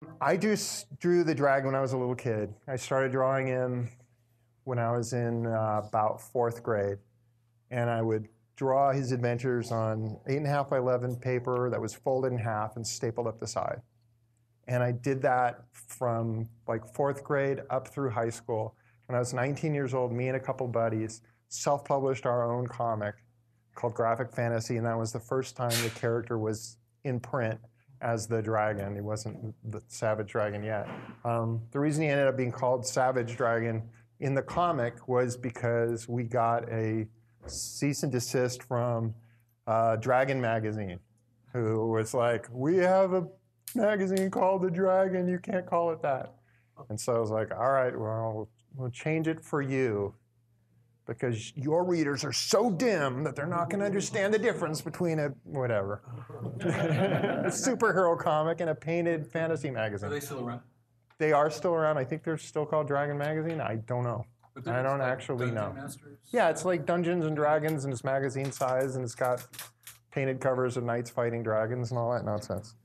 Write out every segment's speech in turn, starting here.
I just drew the dragon when I was a little kid. I started drawing him when I was in about fourth grade, and I would draw his adventures on 8.5 by 11 paper that was folded in half and stapled up the side. And I did that from like fourth grade up through high school. When I was 19 years old, me and a couple buddies self-published our own comic called Graphic Fantasy, and that was the first time the character was in print as the dragon. He wasn't the Savage Dragon yet. The reason he ended up being called Savage Dragon in the comic was because we got a cease and desist from Dragon Magazine, who was like, we have a magazine called The Dragon, you can't call it that. And so I was like, all right, well, we'll change it for you because your readers are so dim that they're not going to understand the difference between a whatever, a superhero comic and a painted fantasy magazine. Are they still around? They are still around. I think they're still called Dragon Magazine. I don't know. I don't actually know. Masters? Yeah, it's like Dungeons and Dragons, and it's magazine size, and it's got painted covers of knights fighting dragons and all that nonsense.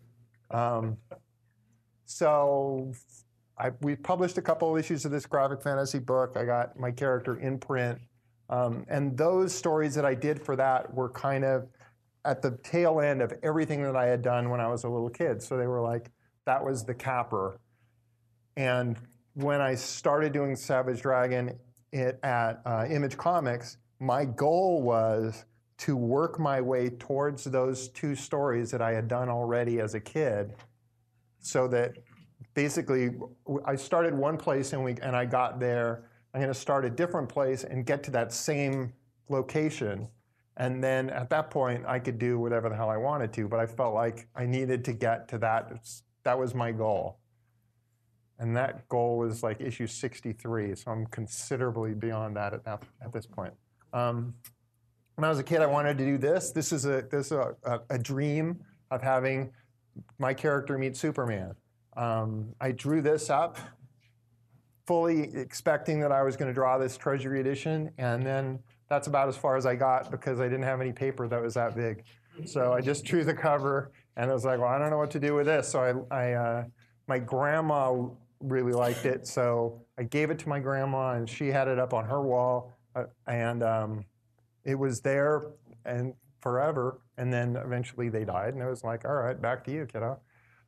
So we published a couple of issues of this graphic fantasy book. I got my character in print. And those stories that I did for that were kind of at the tail end of everything that I had done when I was a little kid. So they were like, that was the capper. And when I started doing Savage Dragon at Image Comics, my goal was to work my way towards those two stories that I had done already as a kid, so that basically I started one place and I got there. I'm going to start a different place and get to that same location. And then at that point, I could do whatever the hell I wanted to, but I felt like I needed to get to that. That was my goal. And that goal was like issue 63, so I'm considerably beyond that at this point. When I was a kid, I wanted to do this. This is a dream of having my character meet Superman. I drew this up fully expecting that I was going to draw this Treasury edition, and then that's about as far as I got because I didn't have any paper that was that big. So I just drew the cover, and I was like, well, I don't know what to do with this. So my grandma really liked it, so I gave it to my grandma, and she had it up on her wall, and it was there and forever, and then eventually they died, and it was like, all right, back to you, kiddo.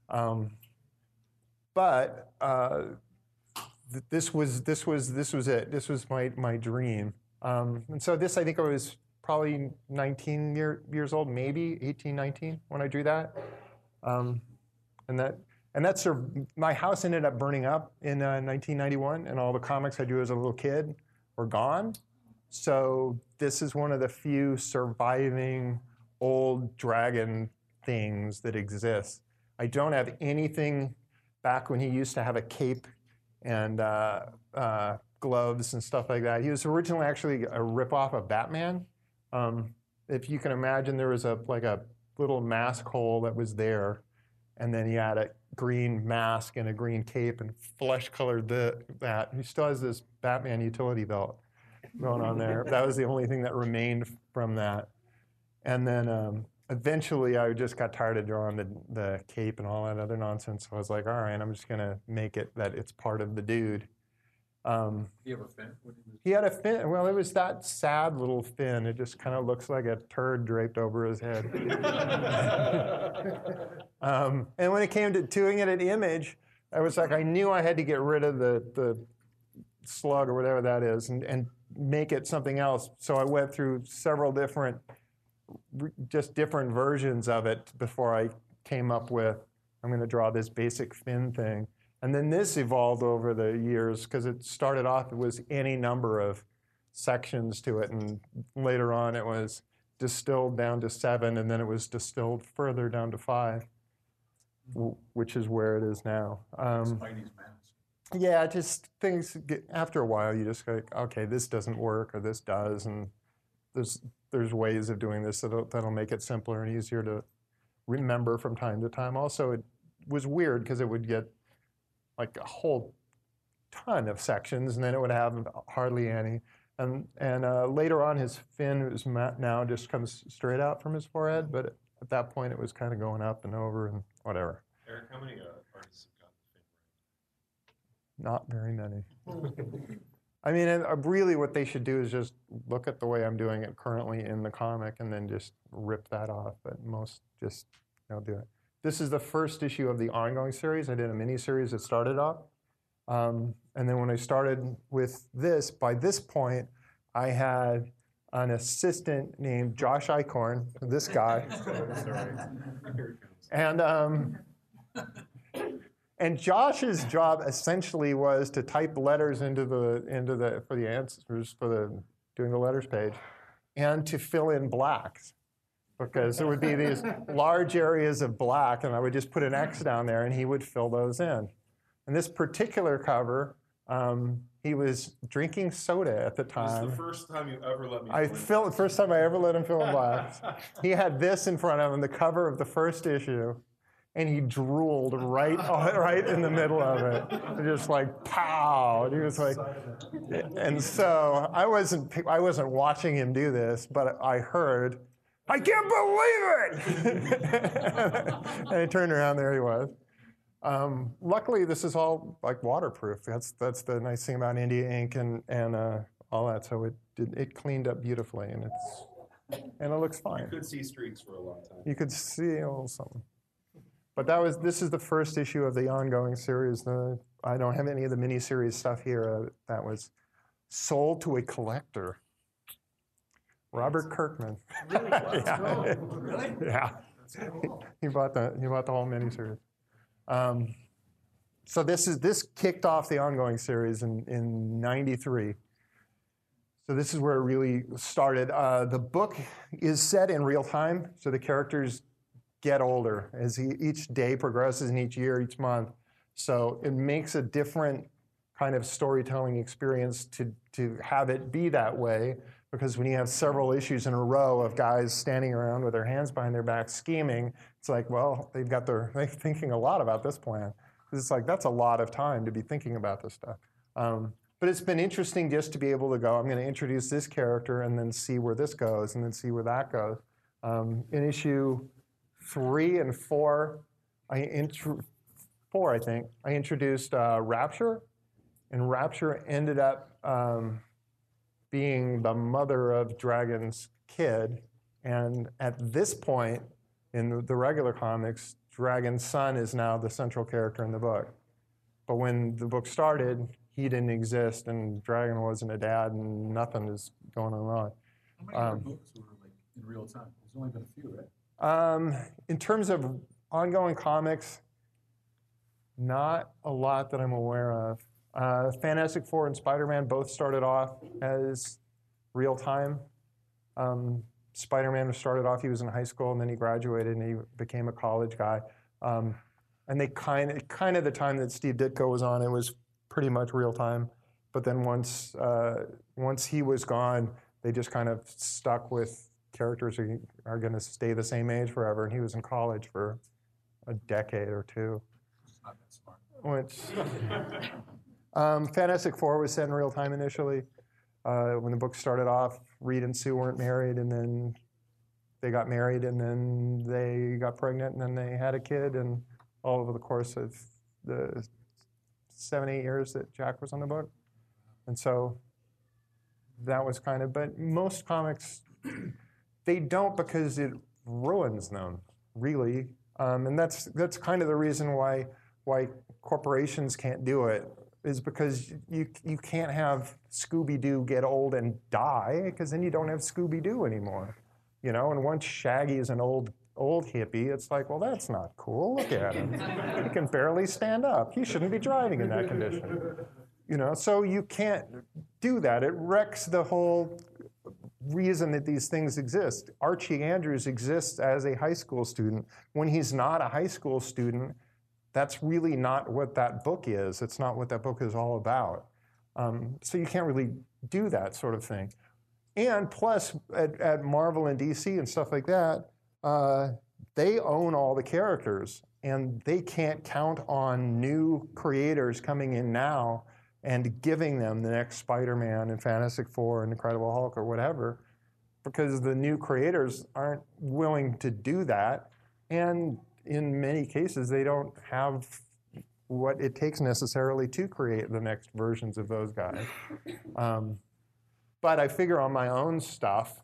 But this was it. This was my dream. And so this, I think I was probably 19 years old, maybe 18, 19 when I drew that. And that's my house ended up burning up in 1991, and all the comics I drew as a little kid were gone. So this is one of the few surviving old dragon things that exists. I don't have anything back when he used to have a cape and gloves and stuff like that. He was originally actually a ripoff of Batman. If you can imagine, there was a little mask hole that was there, and then he had a green mask and a green cape and flesh-colored that. He still has this Batman utility belt going on there. That was the only thing that remained from that. And then eventually I just got tired of drawing the cape and all that other nonsense. So I was like, all right, I'm just going to make it that it's part of the dude. Do you have a fin? He had a fin. Well, it was that sad little fin. It just kind of looks like a turd draped over his head. And when it came to doing it at Image, I was like, I knew I had to get rid of the slug or whatever that is and make it something else. So I went through several different versions of it before I came up with, I'm going to draw this basic fin thing. And then this evolved over the years because it started off, it was any number of sections to it. And later on, it was distilled down to 7, and then it was distilled further down to 5, which is where it is now. Spidey's mask. Yeah, just things, after a while, you just go, okay, this doesn't work, or this does. And there's ways of doing this that'll make it simpler and easier to remember from time to time. Also, it was weird because it would get like a whole ton of sections, and then it would have hardly any. And later on, his fin now just comes straight out from his forehead, but at that point, it was kind of going up and over and whatever. Eric, how many artists Not very many. I mean, and really what they should do is just look at the way I'm doing it currently in the comic and then just rip that off. But most just do it. This is the first issue of the ongoing series. I did a mini-series that started off. And then when I started with this, by this point, I had an assistant named Josh Eichhorn, this guy. And Josh's job essentially was to type letters into the for the answers for the doing the letters page, and to fill in blacks, because there would be these large areas of black, and I would just put an X down there, and he would fill those in. And this particular cover, he was drinking soda at the time. This is the first time you ever let me. First time I ever let him fill in blacks. He had this in front of him, the cover of the first issue. And he drooled right in the middle of it, just like pow. And he was like, and so I wasn't watching him do this, but I heard, "I can't believe it!" And I turned around, there he was. Luckily, this is all like waterproof. That's the nice thing about India ink and all that. So it cleaned up beautifully, and it looks fine. You could see streaks for a long time. You could see a little something. But this is the first issue of the ongoing series. I don't have any of the miniseries stuff here. That was sold to a collector, Robert Kirkman. Really? Yeah. Really? Yeah. That's cool. He bought the whole miniseries. So this kicked off the ongoing series in '93. So this is where it really started. The book is set in real time, so the characters get older as each day progresses and each year, each month. So it makes a different kind of storytelling experience to have it be that way, because when you have several issues in a row of guys standing around with their hands behind their back scheming, it's like, well, they're thinking a lot about this plan. It's like, that's a lot of time to be thinking about this stuff. But it's been interesting just to be able to go, I'm going to introduce this character and then see where this goes and then see where that goes. In issue 3 and 4, I introduced Rapture, and Rapture ended up being the mother of Dragon's kid. And at this point in the regular comics, Dragon's son is now the central character in the book. But when the book started, he didn't exist, and Dragon wasn't a dad, and nothing is going on. How many books were like in real time? There's only been a few, right? In terms of ongoing comics, not a lot that I'm aware of. Fantastic Four and Spider-Man both started off as real time. Spider-Man started off, he was in high school, and then he graduated and he became a college guy. And they kind of the time that Steve Ditko was on, it was pretty much real time. But then once he was gone, they just kind of stuck with characters who are going to stay the same age forever, and he was in college for a decade or two. It's not that smart. Fantastic Four was set in real time initially. When the book started off, Reed and Sue weren't married, and then they got married, and then they got pregnant, and then they had a kid, and all over the course of the 7-8 years that Jack was on the book. And so that was kind of, but most comics, they don't, because it ruins them, really. And that's kind of the reason why corporations can't do it, is because you can't have Scooby-Doo get old and die, because then you don't have Scooby-Doo anymore. You know, and once Shaggy is an old hippie, it's like, well, that's not cool. Look at him. He can barely stand up. He shouldn't be driving in that condition. You know, so you can't do that. It wrecks the whole reason that these things exist. Archie Andrews exists as a high school student. When he's not a high school student, that's really not what that book is. It's not what that book is all about. So you can't really do that sort of thing. And plus, at Marvel and DC and stuff like that, they own all the characters, and they can't count on new creators coming in now and giving them the next Spider-Man and Fantastic Four and Incredible Hulk or whatever, because the new creators aren't willing to do that. And in many cases, they don't have what it takes necessarily to create the next versions of those guys. But I figure on my own stuff,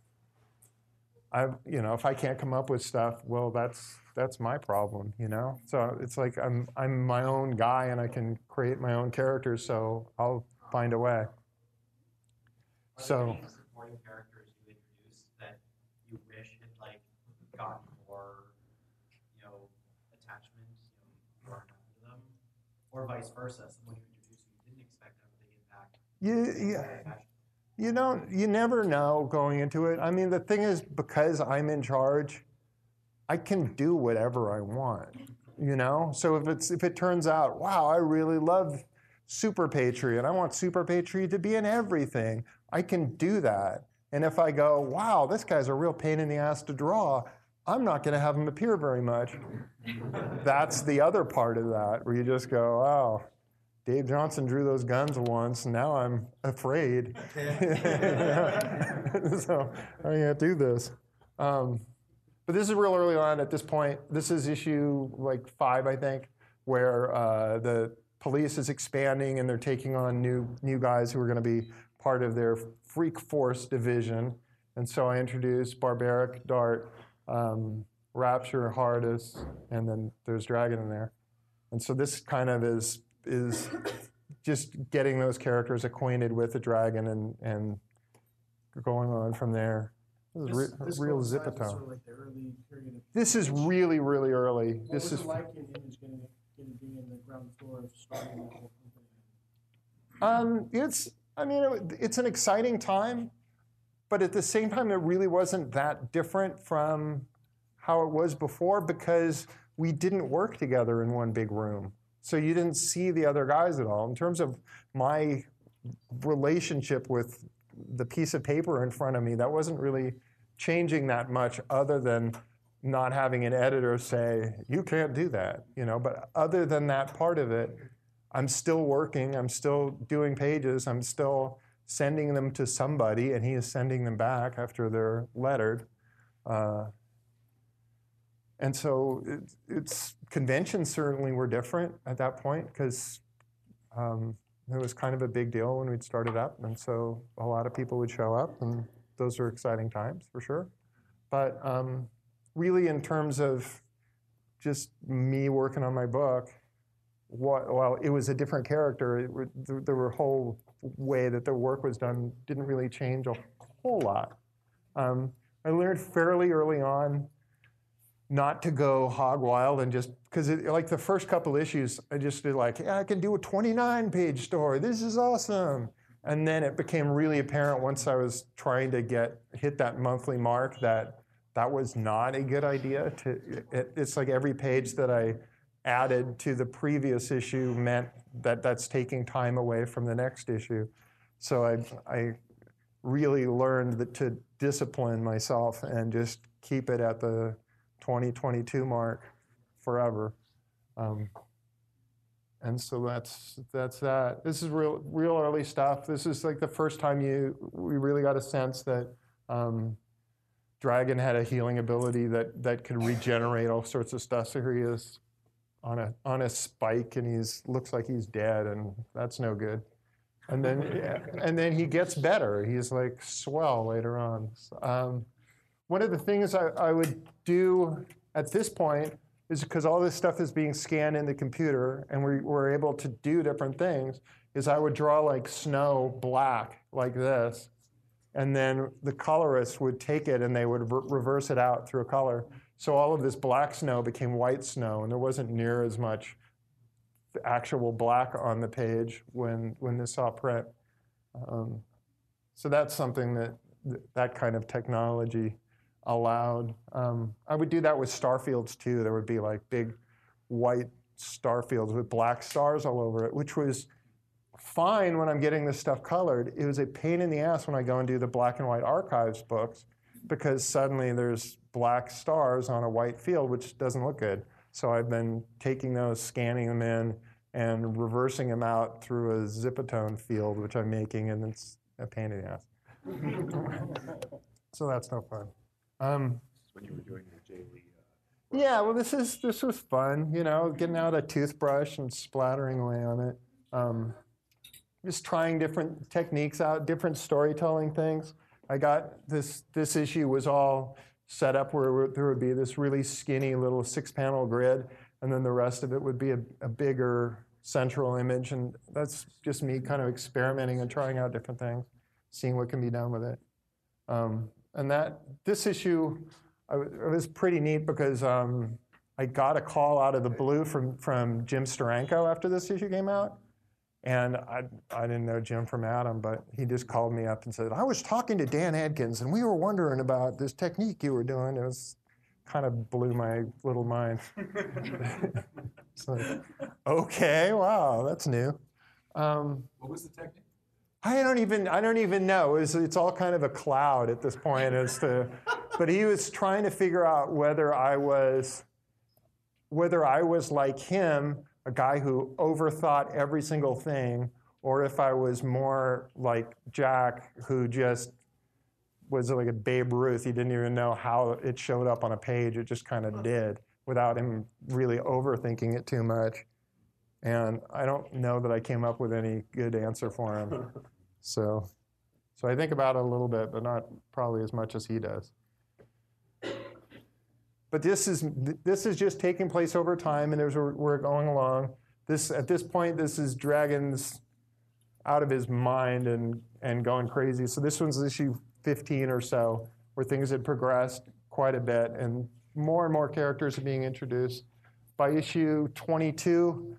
if I can't come up with stuff, well, that's my problem, So it's like I'm my own guy and I can create my own characters, so I'll find a way. Are there any supporting characters you introduced that you wish had gotten more, attachment, brought to them, or vice versa? Someone you introduced who you didn't expect to have a big impact. You never know going into it. I mean, the thing is, because I'm in charge, I can do whatever I want, So if it turns out, wow, I really love Super Patriot, I want Super Patriot to be in everything, I can do that. And if I go, wow, this guy's a real pain in the ass to draw, I'm not going to have him appear very much. That's the other part of that, where you just go, oh, Dave Johnson drew those guns once, now I'm afraid. So I can't do this. But this is real early on at this point. This is issue 5, I think, where the police is expanding and they're taking on new guys who are going to be part of their Freak Force division. And so I introduced Barbaric, Dart, Rapture, Hardus, and then there's Dragon in there. And so this kind of is just getting those characters acquainted with the Dragon and going on from there. This real zip-a-town. Sort of like the early period of this is really, really early. What this was is it like in Image being in the ground floor of starting that whole company? It's an exciting time, but at the same time, it really wasn't that different from how it was before because we didn't work together in one big room. So you didn't see the other guys at all. In terms of my relationship with the piece of paper in front of me, that wasn't really changing that much other than not having an editor say, you can't do that, But other than that part of it, I'm still working, I'm still doing pages, I'm still sending them to somebody, and he is sending them back after they're lettered. And so it's conventions certainly were different at that point because it was kind of a big deal when we'd started up. And so a lot of people would show up, and those are exciting times for sure. But really in terms of just me working on my book, while it was a different character, the whole way that the work was done didn't really change a whole lot. I learned fairly early on not to go hog wild and just, because the first couple issues, I just did I can do a 29-page story. This is awesome. And then it became really apparent once I was trying to hit that monthly mark that was not a good idea. It's like every page that I added to the previous issue meant that that's taking time away from the next issue. So I really learned to discipline myself and just keep it at the 2022 mark forever. And so that's that. This is real early stuff. This is the first time we really got a sense that Dragon had a healing ability that could regenerate all sorts of stuff. So here he is on a spike, and looks like he's dead, and that's no good. And then he gets better. He's swell later on. One of the things I would do at this point is, because all this stuff is being scanned in the computer and we're able to do different things, is I would draw snow black like this, and then the colorist would take it and they would reverse it out through a color. So all of this black snow became white snow, and there wasn't near as much actual black on the page when this saw print. So that's something that kind of technology allowed. I would do that with starfields too. There would be big white starfields with black stars all over it, which was fine when I'm getting this stuff colored. It was a pain in the ass when I go and do the black and white archives books, because suddenly there's black stars on a white field, which doesn't look good. So I've been taking those, scanning them in, and reversing them out through a zip-a-tone field, which I'm making, and it's a pain in the ass. So that's no fun. When you were doing your daily Yeah, well, this was fun, getting out a toothbrush and splattering away on it. Just trying different techniques out, different storytelling things. I got this issue was all set up where there would be this really skinny little 6-panel grid, and then the rest of it would be a bigger central image, and that's just me kind of experimenting and trying out different things, seeing what can be done with it. And this issue, it was pretty neat because I got a call out of the blue from Jim Steranko after this issue came out. And I didn't know Jim from Adam, but he just called me up and said, I was talking to Dan Adkins, and we were wondering about this technique you were doing. It was kind of blew my little mind. It's like, okay, wow, that's new. What was the technique? I don't even know. It's all kind of a cloud at this point as to, but he was trying to figure out whether I was like him, a guy who overthought every single thing, or if I was more like Jack, who just was like a Babe Ruth. He didn't even know how it showed up on a page. It just kind of did without him really overthinking it too much. And I don't know that I came up with any good answer for him. So I think about it a little bit, but not probably as much as he does. But this is just taking place over time, and we're going along. At this point, this is Dragon's out of his mind and going crazy. So this one's issue 15 or so, where things had progressed quite a bit, and more characters are being introduced. By issue 22,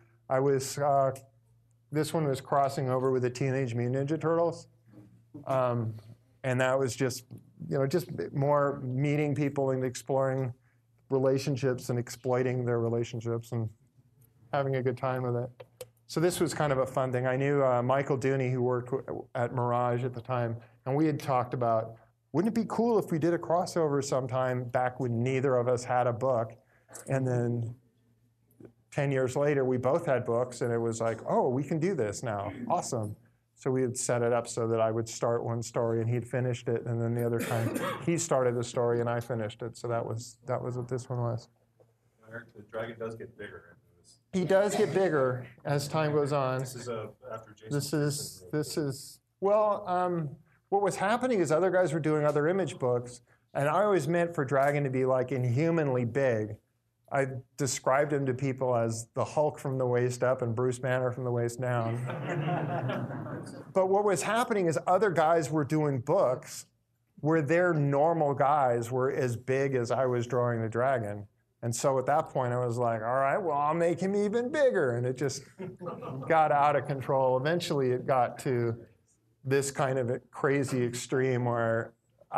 this one was crossing over with the Teenage Mutant Ninja Turtles, and that was just more meeting people and exploring relationships and exploiting their relationships and having a good time with it. So this was kind of a fun thing. I knew Michael Dooney, who worked at Mirage at the time, and we had talked about, wouldn't it be cool if we did a crossover sometime back when neither of us had a book? And then 10 years later, we both had books, and it was like, oh, we can do this now. Awesome. So we had set it up so that I would start one story and he'd finished it, and then the other time he started the story and I finished it. So that was what this one was. Eric, the dragon does get bigger into this. He does get bigger as time goes on. This is after Jason. This is well. What was happening is other guys were doing other image books, and I always meant for Dragon to be like inhumanly big. I described him to people as the Hulk from the waist up and Bruce Banner from the waist down. But what was happening is other guys were doing books where their normal guys were as big as I was drawing the dragon. And so at that point, I was like, all right, well, I'll make him even bigger. And it just got out of control. Eventually, it got to this kind of a crazy extreme where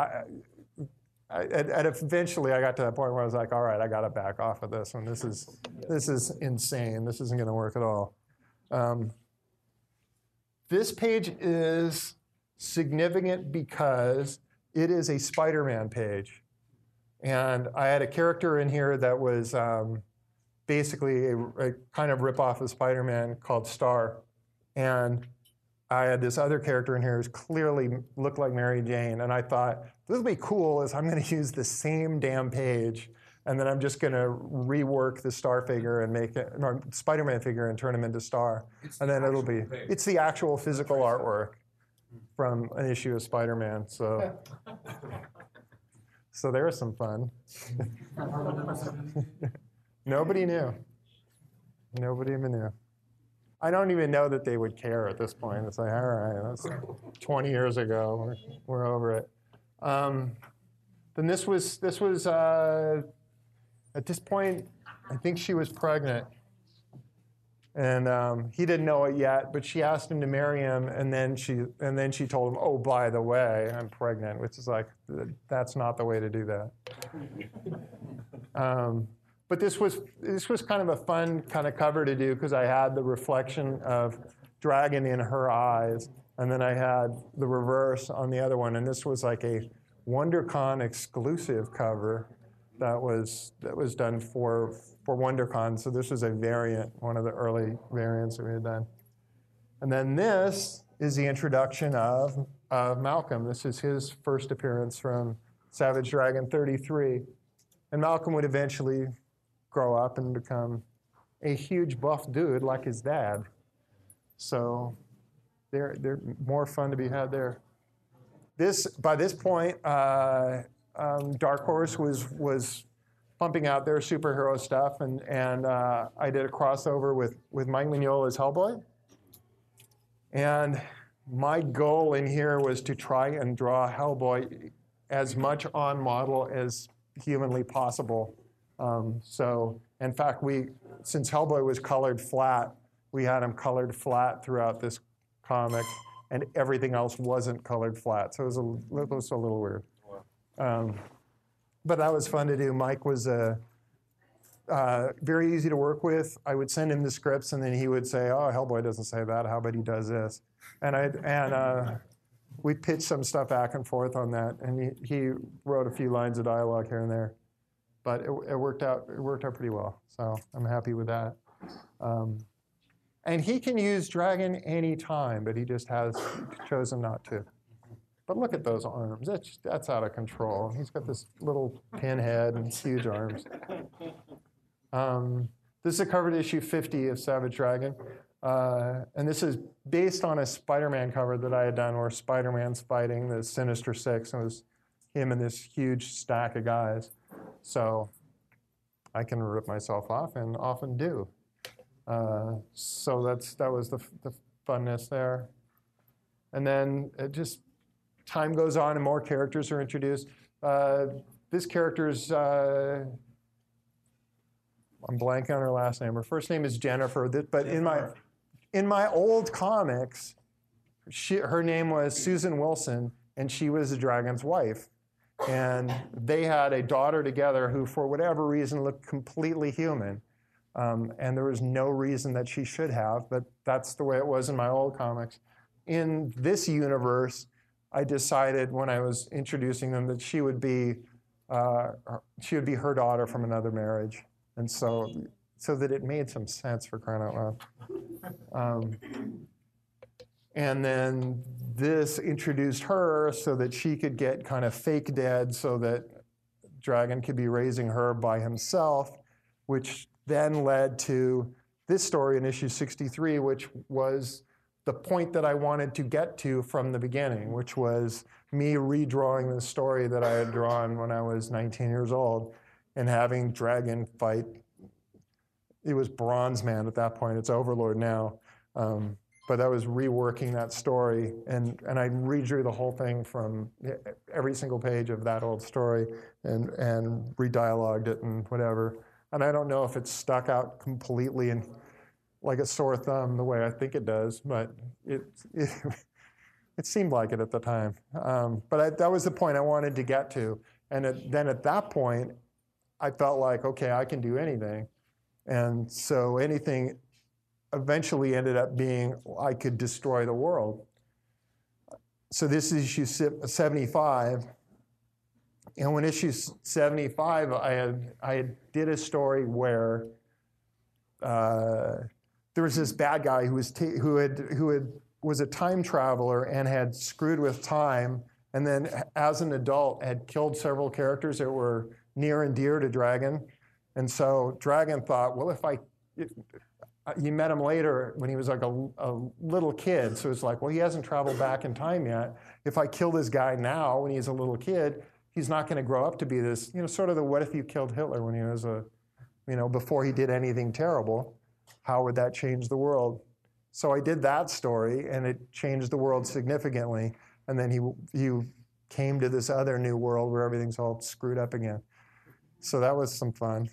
eventually I got to that point where I was like, all right, I got to back off of this one. This is insane. This isn't going to work at all. This page is significant because it is a Spider-Man page. And I had a character in here that was basically a kind of ripoff of Spider-Man called Star. And I had this other character in here who clearly looked like Mary Jane, and I thought, this would be cool is I'm going to use the same damn page, and then I'm just going to rework the Star figure and make it, or Spider-Man figure and turn him into Star. And then it's the actual physical artwork from an issue of Spider-Man. So there was some fun. Nobody knew. Nobody even knew. I don't even know that they would care at this point. It's like, all right, that's 20 years ago. We're over it. Then this was at this point, I think she was pregnant. And he didn't know it yet, but she asked him to marry him, and then she told him, oh, by the way, I'm pregnant, which is like, that's not the way to do that. But this was kind of a fun kind of cover to do because I had the reflection of Dragon in her eyes, and then I had the reverse on the other one, and this was like a WonderCon exclusive cover that was done for WonderCon. So this was a variant, one of the early variants that we had done. And then this is the introduction of Malcolm. This is his first appearance from Savage Dragon 33. And Malcolm would eventually grow up and become a huge buff dude like his dad. So they're more fun to be had there. By this point, Dark Horse was pumping out their superhero stuff, and I did a crossover with Mike Mignola's Hellboy. And my goal in here was to try and draw Hellboy as much on model as humanly possible. So, in fact, since Hellboy was colored flat, we had him colored flat throughout this comic, and everything else wasn't colored flat. So it was a little weird. But that was fun to do. Mike was very easy to work with. I would send him the scripts, and then he would say, "Oh, Hellboy doesn't say that. How about he does this?" And we pitched some stuff back and forth on that, and he wrote a few lines of dialogue here and there. But it worked out. It worked out pretty well. So I'm happy with that. And he can use Dragon anytime, but he just has chosen not to. But look at those arms. That's out of control. He's got this little pinhead and huge arms. This is a cover to issue 50 of Savage Dragon. And this is based on a Spider-Man cover that I had done where Spider-Man's fighting the Sinister Six. And it was him and this huge stack of guys. So I can rip myself off and often do. So that was the funness there. And then it just, time goes on and more characters are introduced. This character's, I'm blanking on her last name. Her first name is Jennifer, but in my old comics, her name was Susan Wilson, and she was the dragon's wife. And they had a daughter together who, for whatever reason, looked completely human. And there was no reason that she should have, but that's the way it was in my old comics. In this universe, I decided when I was introducing them that she would be her daughter from another marriage, and so that it made some sense, for crying out loud. And then this introduced her so that she could get kind of fake dead, so that Dragon could be raising her by himself, which then led to this story in issue 63, which was the point that I wanted to get to from the beginning, which was me redrawing the story that I had drawn when I was 19 years old and having Dragon fight. It was Bronze Man at that point. It's Overlord now. But I was reworking that story, and I redrew the whole thing from every single page of that old story and redialogued it and whatever. And I don't know if it's stuck out completely and like a sore thumb the way I think it does, but it seemed like it at the time. But that was the point I wanted to get to. And then at that point, I felt like, okay, I can do anything. And so anything eventually ended up being I could destroy the world. So this is issue 75. And when issue 75, I did a story where there was this bad guy who was a time traveler and had screwed with time, and then as an adult had killed several characters that were near and dear to Dragon. And so Dragon thought, well, you met him later when he was like a little kid. So it's like, well, he hasn't traveled back in time yet. If I kill this guy now when he's a little kid, he's not going to grow up to be this, sort of the what if you killed Hitler when he was before he did anything terrible. How would that change the world? So I did that story, and it changed the world significantly. And then he came to this other new world where everything's all screwed up again. So that was some fun.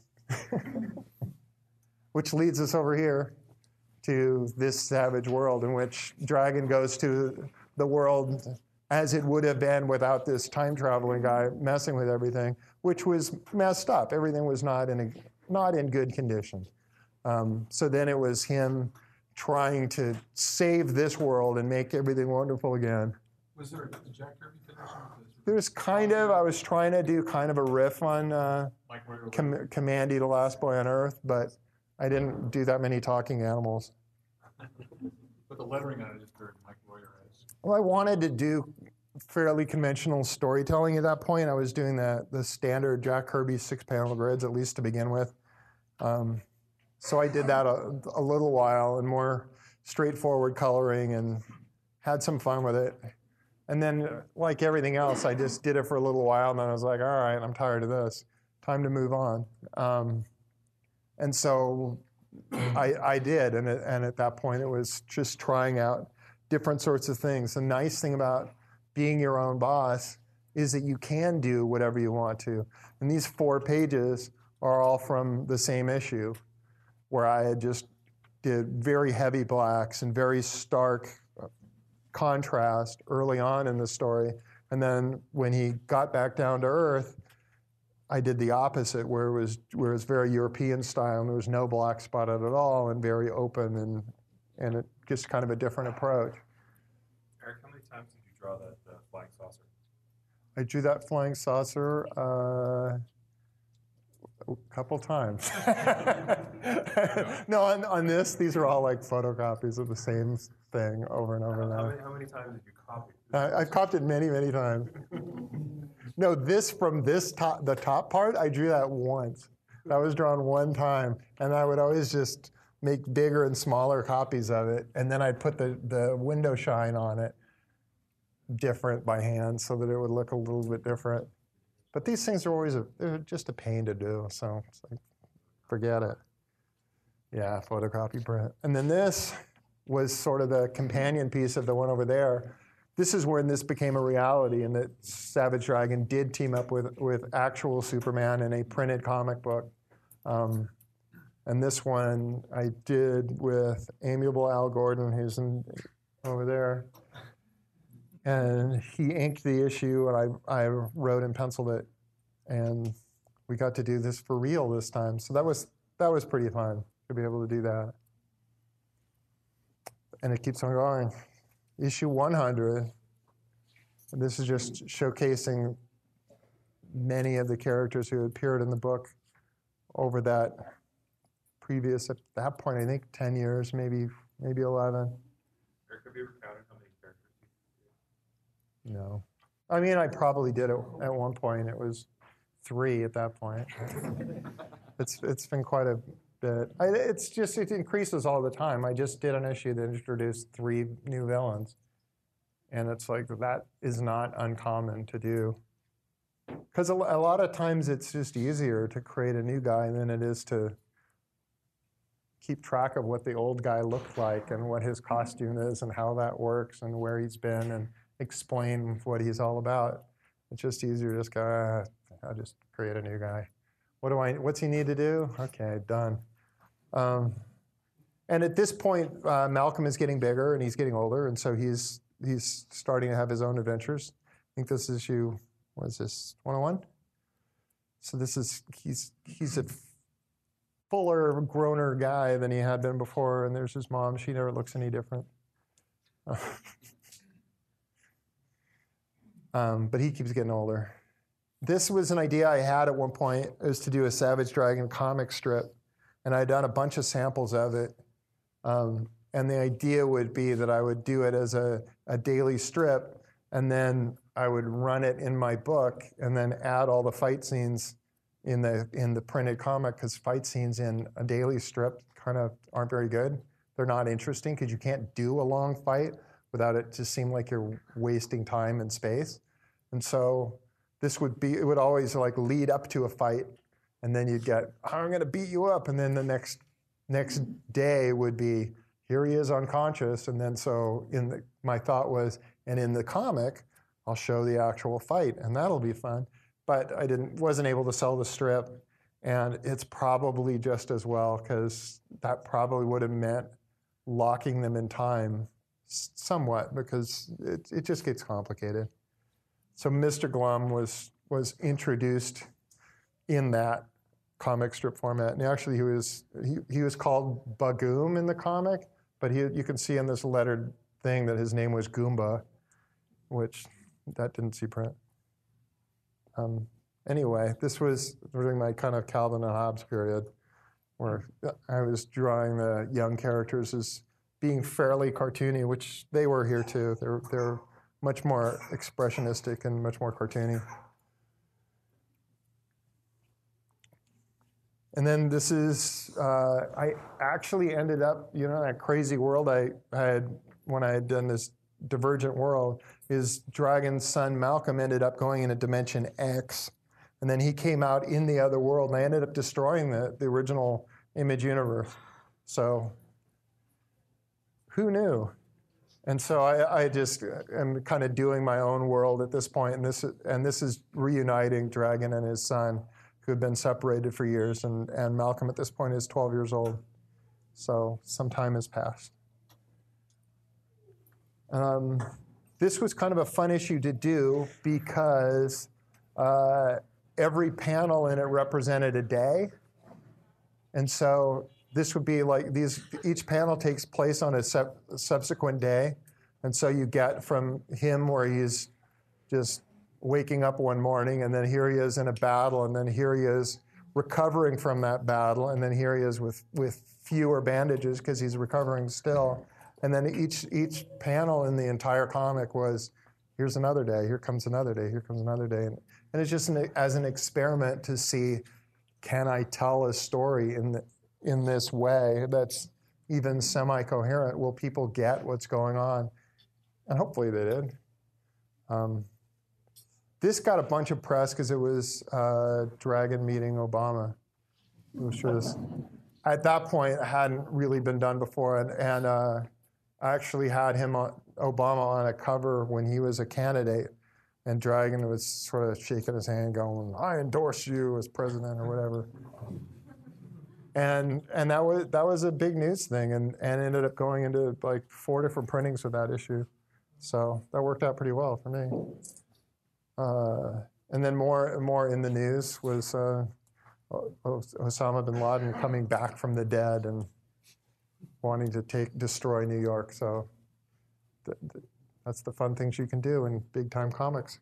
Which leads us over here to this savage world in which Dragon goes to the world as it would have been without this time-traveling guy messing with everything, which was messed up. Everything was not in good condition. So then it was him trying to save this world and make everything wonderful again. Was there a Jack Kirby connection? There's I was trying to do kind of a riff on Commandy, the Last Boy on Earth, but I didn't do that many talking animals. But the lettering on it is very Mike Royer-esque. Well, I wanted to do fairly conventional storytelling at that point. I was doing the standard Jack Kirby 6-panel grids, at least to begin with. So I did that a little while and more straightforward coloring and had some fun with it. And then, like everything else, I just did it for a little while, and then I was like, all right, I'm tired of this. Time to move on. And so I did, and at that point, it was just trying out different sorts of things. The nice thing about being your own boss is that you can do whatever you want to. And these 4 pages are all from the same issue, where I had just did very heavy blacks and very stark contrast early on in the story. And then when he got back down to earth, I did the opposite, where it was very European style, and there was no black spotted at all, and very open, and it just kind of a different approach. Eric, how many times did you draw that flying saucer? I drew that flying saucer a couple times. No, on this, these are all like photocopies of the same thing over and over and over. How many times did you copy? I've copied many, many times. No, the top part, I drew that once. That was drawn one time, and I would always just make bigger and smaller copies of it, and then I'd put the window shine on it different by hand so that it would look a little bit different. But these things are always they're just a pain to do, so it's like, forget it. Yeah, photocopy print. And then this was sort of the companion piece of the one over there. This is when this became a reality, and that Savage Dragon did team up with actual Superman in a printed comic book. And this one I did with amiable Al Gordon, who's over there. And he inked the issue, and I wrote and penciled it. And we got to do this for real this time. So that was pretty fun to be able to do that. And it keeps on going. Issue 100. And this is just showcasing many of the characters who appeared in the book over that previous, at that point, I think 10 years, maybe 11. Eric, have you ever counted how many characters you No. I mean, I probably did it at one point. It was 3 at that point. It's been quite a bit. It increases all the time. I just did an issue that introduced 3 new villains. And it's like, that is not uncommon to do. Because a lot of times it's just easier to create a new guy than it is to keep track of what the old guy looked like and what his costume is and how that works and where he's been and explain what he's all about. It's just easier to just go, I'll just create a new guy. What's he need to do? Okay, done. And at this point, Malcolm is getting bigger and he's getting older, and so he's starting to have his own adventures. I think this issue, what is this, 101? So he's a fuller, growner guy than he had been before, and there's his mom. She never looks any different. But he keeps getting older. This was an idea I had at one point, is to do a Savage Dragon comic strip, and I'd done a bunch of samples of it. And the idea would be that I would do it as a daily strip, and then I would run it in my book, and then add all the fight scenes in the printed comic, because fight scenes in a daily strip kind of aren't very good. They're not interesting because you can't do a long fight without it to seem like you're wasting time and space. And so it would always like lead up to a fight, and then you'd get, I'm going to beat you up, and then the next day would be, here he is unconscious, and then so my thought was, and in the comic, I'll show the actual fight, and that'll be fun. But I wasn't able to sell the strip, and it's probably just as well, because that probably would have meant locking them in time somewhat, because it just gets complicated. So Mr. Glum was introduced in that comic strip format, and actually he was called Bagoom in the comic, but you can see in this lettered thing that his name was Goomba, which that didn't see print. Anyway, this was during my kind of Calvin and Hobbes period, where I was drawing the young characters as being fairly cartoony, which they were here too. They're much more expressionistic and much more cartoony. And then this is, I actually ended up, that crazy world I had when I had done this Divergent world, is Dragon's son Malcolm ended up going into Dimension X. And then he came out in the other world, and I ended up destroying the original Image universe. So who knew? And so I just am kind of doing my own world at this point, and this is reuniting Dragon and his son, who had been separated for years, and Malcolm at this point is 12 years old. So some time has passed. This was kind of a fun issue to do because every panel in it represented a day. And so this would be like each panel takes place on a subsequent day. And so you get from him where he's just waking up one morning, and then here he is in a battle, and then here he is recovering from that battle, and then here he is with fewer bandages because he's recovering still. And then each panel in the entire comic was, here's another day, here comes another day, here comes another day. And it's just as an experiment to see, can I tell a story in this way that's even semi-coherent? Will people get what's going on? And hopefully they did. This got a bunch of press because it was Dragon meeting Obama. I'm sure this, at that point, it hadn't really been done before. And I actually had Obama on a cover when he was a candidate, and Dragon was sort of shaking his hand going, I endorse you as president or whatever. And that was a big news thing, and ended up going into like 4 different printings with that issue. So that worked out pretty well for me. And then more in the news was Osama bin Laden coming back from the dead and wanting to destroy New York. So that's the fun things you can do in big time comics.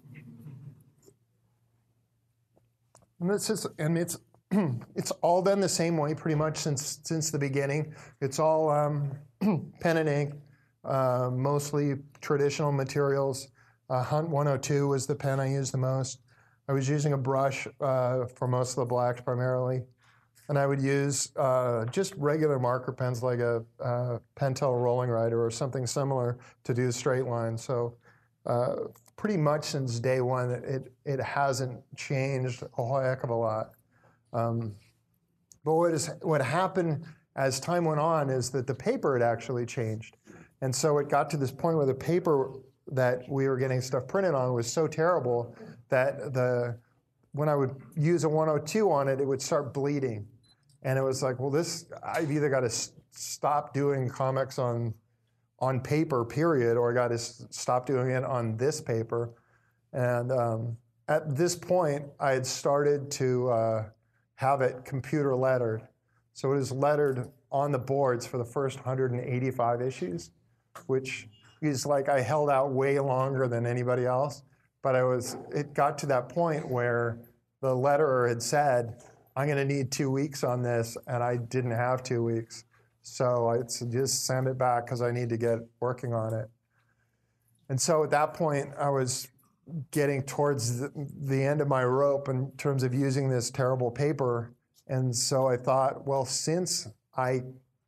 And it's all done the same way pretty much since the beginning. It's all pen and ink, mostly traditional materials. Hunt 102 was the pen I used the most. I was using a brush for most of the blacks primarily. And I would use just regular marker pens like a Pentel Rolling Rider or something similar to do straight lines. So pretty much since day one, it hasn't changed a whole heck of a lot. But what happened as time went on is that the paper had actually changed. And so it got to this point where the paper that we were getting stuff printed on was so terrible that when I would use a 102 on it, it would start bleeding. And it was like, well, I've either got to stop doing comics on paper, period, or I got to stop doing it on this paper. And at this point, I had started to have it computer lettered. So it was lettered on the boards for the first 185 issues, which is like I held out way longer than anybody else. But it got to that point where the letterer had said, I'm going to need 2 weeks on this, and I didn't have 2 weeks. So I just send it back because I need to get working on it. And so at that point, I was getting towards the end of my rope in terms of using this terrible paper. And so I thought, well, since I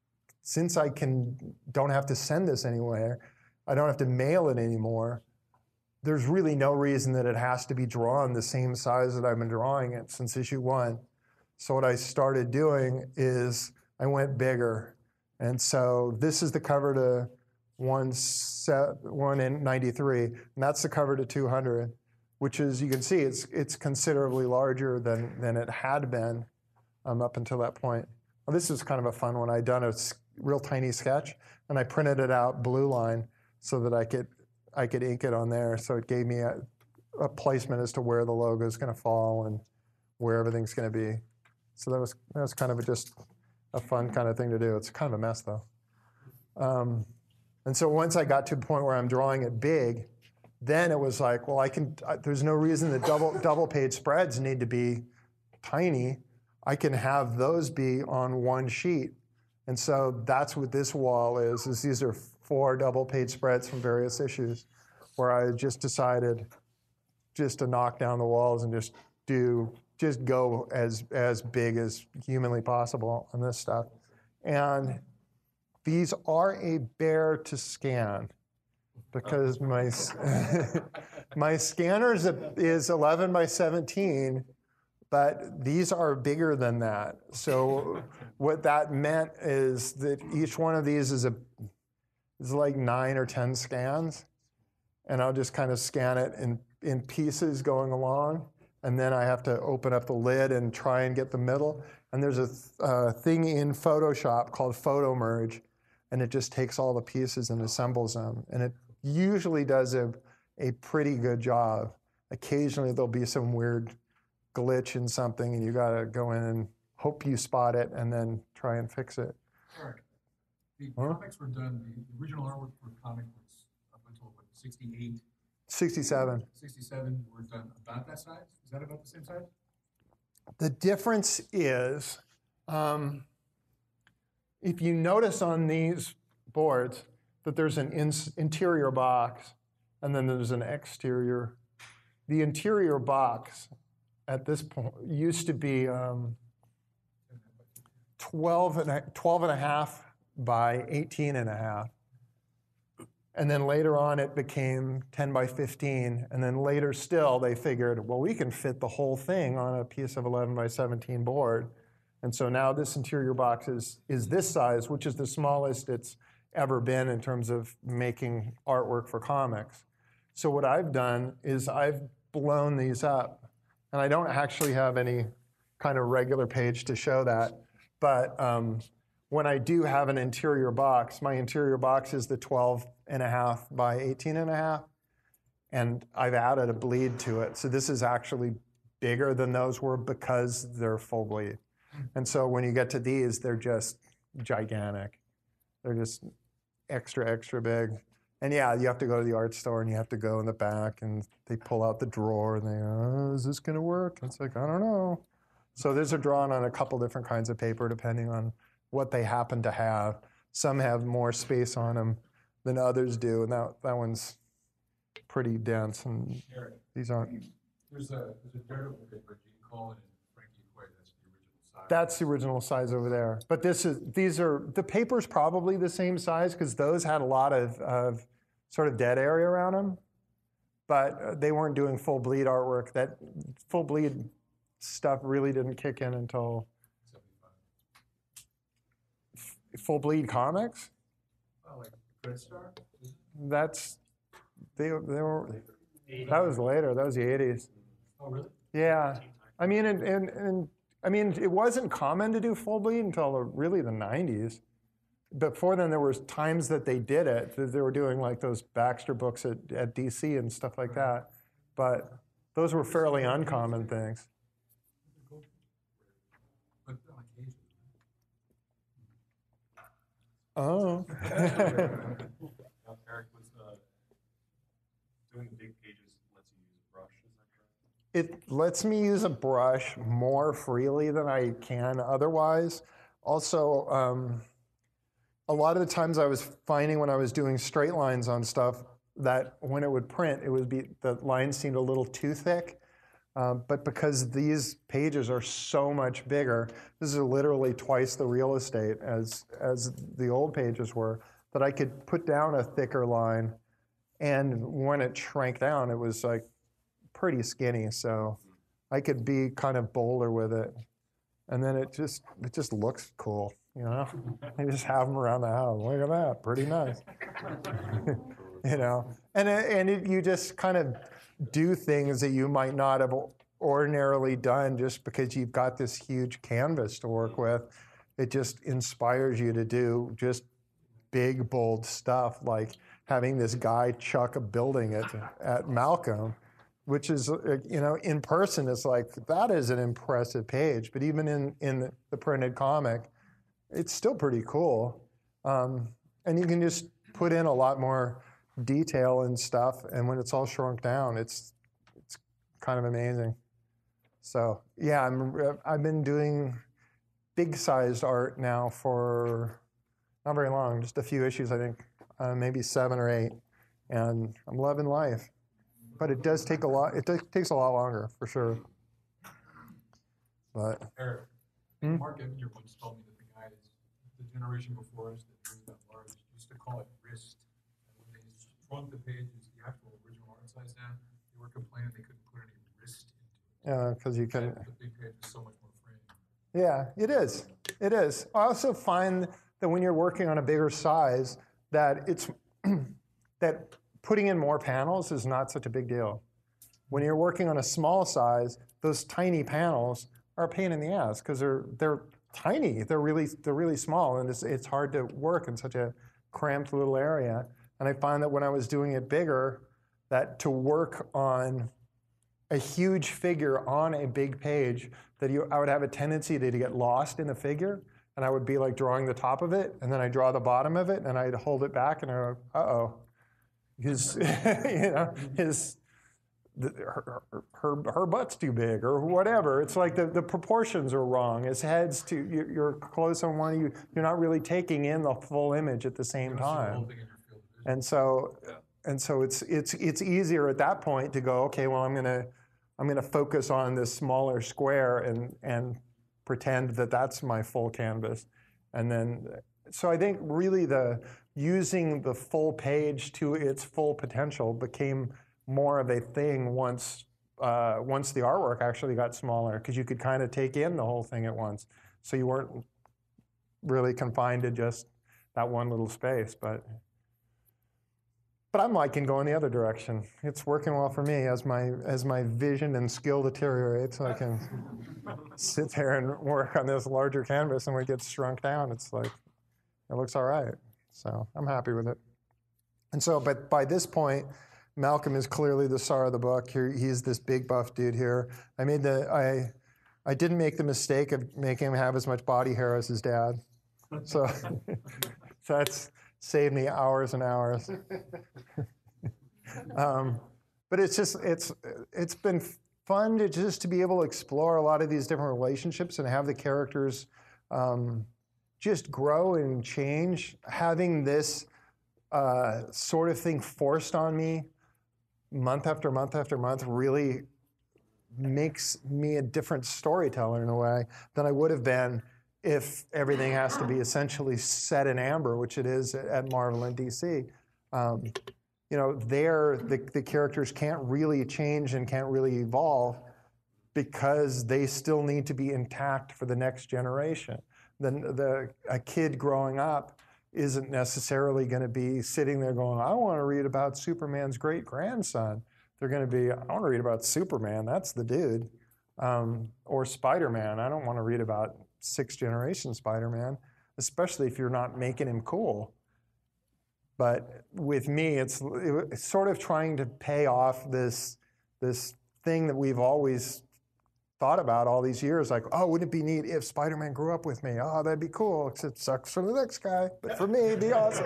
don't have to send this anywhere, I don't have to mail it anymore, there's really no reason that it has to be drawn the same size that I've been drawing it since issue 1. So what I started doing is I went bigger. And so this is the cover to 193, and that's the cover to 200, which is, you can see, it's considerably larger than it had been up until that point. Well, this is kind of a fun one. I'd done a real tiny sketch, and I printed it out blue line so that I could ink it on there. So it gave me a placement as to where the logo is going to fall and where everything's going to be. So that was kind of just a fun kind of thing to do. It's kind of a mess, though. And so once I got to the point where I'm drawing it big, then it was like, well, there's no reason that double page spreads need to be tiny. I can have those be on one sheet. And so that's what this wall is these are 4 double page spreads from various issues where I just decided just to knock down the walls and just just go as big as humanly possible on this stuff. And these are a bear to scan because my my scanner is 11 by 17, but these are bigger than that. So what that meant is that each one of these is like 9 or 10 scans, and I'll just kind of scan it in pieces going along, and then I have to open up the lid and try and get the middle. And there's a thing in Photoshop called Photo Merge, and it just takes all the pieces and assembles them. And it usually does a pretty good job. Occasionally there'll be some weird glitch in something, and you got to go in and hope you spot it and then try and fix it. Eric, the comics were done, the original artwork for comic books up until what, 68? 67. 67 were done about that size? Is that about the same size? The difference is, if you notice on these boards that there's an interior box and then there's an exterior. The interior box at this point used to be 12 and a half by 18 and a half. And then later on it became 10 by 15. And then later still they figured, well, we can fit the whole thing on a piece of 11 by 17 board. And so now this interior box is this size, which is the smallest it's ever been in terms of making artwork for comics. So what I've done is I've blown these up. And I don't actually have any kind of regular page to show that. But when I do have an interior box, my interior box is the 12 and a half by 18 and a half. And I've added a bleed to it. So this is actually bigger than those were because they're full bleed. And so when you get to these, they're just gigantic. They're just extra, extra big. And yeah, you have to go to the art store and you have to go in the back and they pull out the drawer and they go, oh, is this going to work? And it's like, I don't know. So these are drawn on a couple different kinds of paper depending on what they happen to have. Some have more space on them than others do, and that one's pretty dense. And Eric, these aren't. there's a Daredevil paper, Gene Colan and Frankie Quay, that's the original size. That's the original size over there. But the paper's probably the same size because those had a lot of sort of dead area around them. But they weren't doing full bleed artwork. That full bleed stuff really didn't kick in until 75. Full bleed comics. Oh, like Red Star? They were. That was later. That was the 80s. Oh, really? Yeah. I mean, and I mean, it wasn't common to do full bleed until really the 90s. Before then, there was times that they did it. They were doing like those Baxter books at DC and stuff like that. But those were fairly uncommon things. But like Asian. Oh. Now, Eric was doing the big pages lets you use a brush, is that correct? It lets me use a brush more freely than I can otherwise. Also, a lot of the times I was finding when I was doing straight lines on stuff that when it would print, the lines seemed a little too thick. But because these pages are so much bigger, this is literally twice the real estate as the old pages were, that I could put down a thicker line. And when it shrank down, it was like pretty skinny. So I could be kind of bolder with it. And then it just looks cool, you know? I just have them around the house. Look at that, pretty nice. You know, you just kind of do things that you might not have ordinarily done just because you've got this huge canvas to work with. It just inspires you to do just big, bold stuff, like having this guy chuck a building at Malcolm, which is, you know, in person, it's like, that is an impressive page. But even in the printed comic, it's still pretty cool. And you can just put in a lot more detail and stuff, and when it's all shrunk down, it's kind of amazing. So yeah, I've been doing big-sized art now for not very long, just a few issues, I think, maybe 7 or 8, and I'm loving life. But it does take a lot. It takes a lot longer, for sure. But Eric, Hmm? Mark Evinger once told me that the guys, the generation before us that drew that large, used to call it wrist. And when they shrunk the pages, the actual original art size down, they were complaining they couldn't put any wrist into it. because you can. The big page is so much more frame. Yeah, it is. It is. I also find that when you're working on a bigger size, that it's that putting in more panels is not such a big deal. When you're working on a small size, those tiny panels are a pain in the ass because they're tiny. They're really small, and it's hard to work in such a cramped little area. And I find that when I was doing it bigger, that to work on a huge figure on a big page, that I would have a tendency to get lost in the figure, and I would be like drawing the top of it, and then I draw the bottom of it, and I'd hold it back, and I go, uh-oh, his, her butt's too big, or whatever. It's like the proportions are wrong. His head's too, you're close on one, you're not really taking in the full image at the same You don't see the whole time. thing in your field of vision. And so it's easier at that point to go, okay, well, I'm gonna focus on this smaller square and pretend that that's my full canvas. And then, so I think really using the full page to its full potential became more of a thing once the artwork actually got smaller, because you could kind of take in the whole thing at once. So you weren't really confined to just that one little space. But I'm liking going the other direction. It's working well for me as my vision and skill deteriorates. I can sit there and work on this larger canvas, and when it gets shrunk down, it's like, it looks all right. So I'm happy with it. And so, but by this point, Malcolm is clearly the star of the book. He's this big buff dude here. I didn't make the mistake of making him have as much body hair as his dad. So, so that's saved me hours and hours. But it's been fun to be able to explore a lot of these different relationships and have the characters just grow and change. Having this sort of thing forced on me month after month after month really makes me a different storyteller in a way than I would have been if everything has to be essentially set in amber, which it is at Marvel and DC. The characters can't really change and can't really evolve because they still need to be intact for the next generation. A kid growing up isn't necessarily going to be sitting there going, I want to read about Superman's great-grandson. They're going to be, I want to read about Superman, that's the dude. Or Spider-Man, I don't want to read about sixth-generation Spider-Man, especially if you're not making him cool. But with me, it's sort of trying to pay off this thing that we've always thought about all these years, like, oh, wouldn't it be neat if Spider-Man grew up with me? Oh, that'd be cool. Except it sucks for the next guy, but for me, it'd be awesome.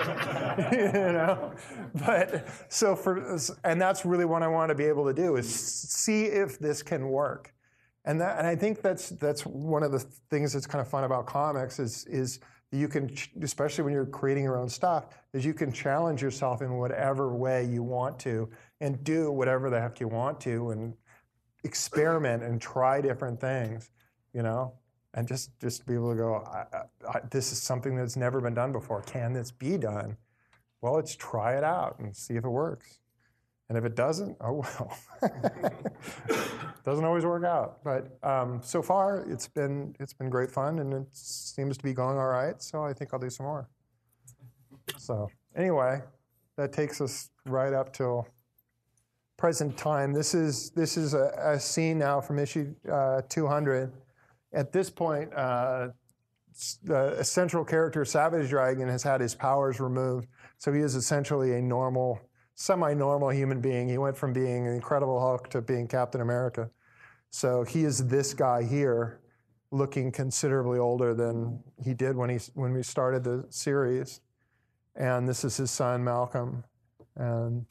But and that's really what I want to be able to do, is see if this can work. And I think that's one of the things that's kind of fun about comics is you can, especially when you're creating your own stuff, is you can challenge yourself in whatever way you want to and do whatever the heck you want to and experiment and try different things, and just be able to go, this is something that's never been done before. Can this be done? Well, let's try it out and see if it works. And if it doesn't, oh well. Doesn't always work out. But so far, it's been great fun, and it seems to be going all right. So I think I'll do some more. So anyway, that takes us right up till present time. This is a scene now from issue 200. At this point, the central character, Savage Dragon, has had his powers removed. So he is essentially a normal, semi-normal human being. He went from being an Incredible Hulk to being Captain America. So he is this guy here, looking considerably older than he did when we started the series. And this is his son, Malcolm. And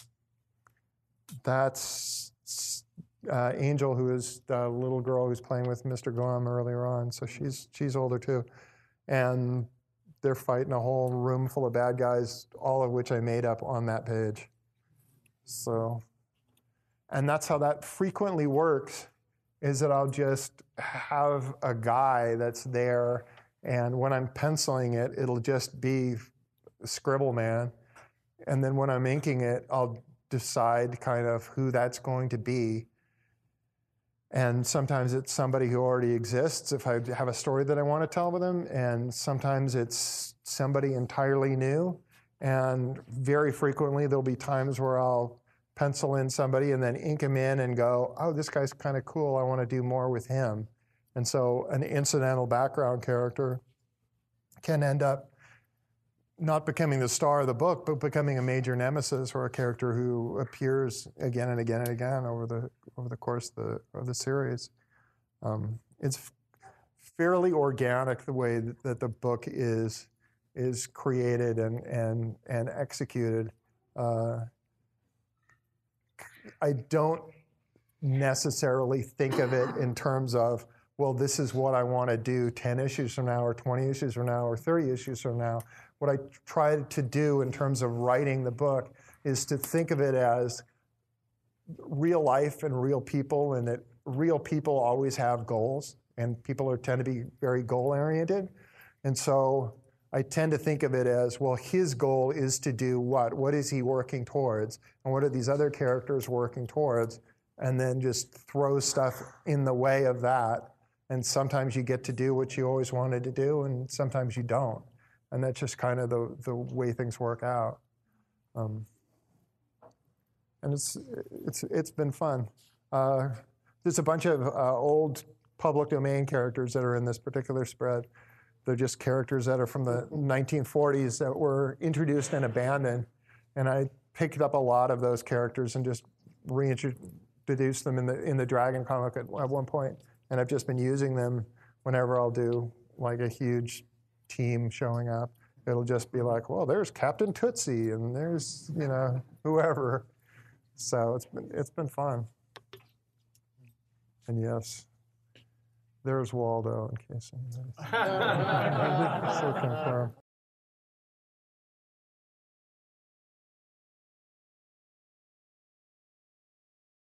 that's Angel, who is the little girl who's playing with Mr. Gorham earlier on. So she's older too. And they're fighting a whole room full of bad guys, all of which I made up on that page. So, and that's how that frequently works is that I'll just have a guy that's there, and when I'm penciling it, it'll just be Scribble Man. And then when I'm inking it, I'll decide kind of who that's going to be. And sometimes it's somebody who already exists if I have a story that I want to tell with them. And sometimes it's somebody entirely new. And very frequently, there'll be times where I'll pencil in somebody and then ink him in and go, oh, this guy's kind of cool. I want to do more with him. And so an incidental background character can end up not becoming the star of the book, but becoming a major nemesis or a character who appears again and again and again over the course of the series. It's fairly organic the way that the book is created and executed. I don't necessarily think of it in terms of, well, this is what I want to do 10 issues from now or 20 issues from now or 30 issues from now. What I try to do in terms of writing the book is to think of it as real life and real people, and that real people always have goals, and people tend to be very goal-oriented. And so I tend to think of it as, well, his goal is to do what? What is he working towards? And what are these other characters working towards? And then just throw stuff in the way of that. And sometimes you get to do what you always wanted to do, and sometimes you don't. And that's just kind of the way things work out. And it's been fun. There's a bunch of old public domain characters that are in this particular spread. They're just characters that are from the 1940s that were introduced and abandoned. And I picked up a lot of those characters and just reintroduced them in the Dragon comic at one point. And I've just been using them whenever I'll do like a huge team showing up. It'll just be like, well, there's Captain Tootsie and there's, whoever. So it's been fun. And yes, there's Waldo in case anybody's so confirmed.